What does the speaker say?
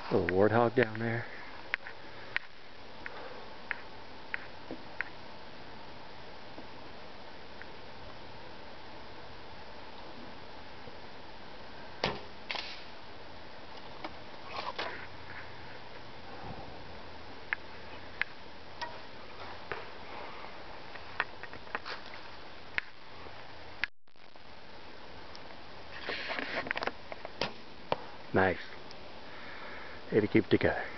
Little warthog down there. Nice. Way to keep together.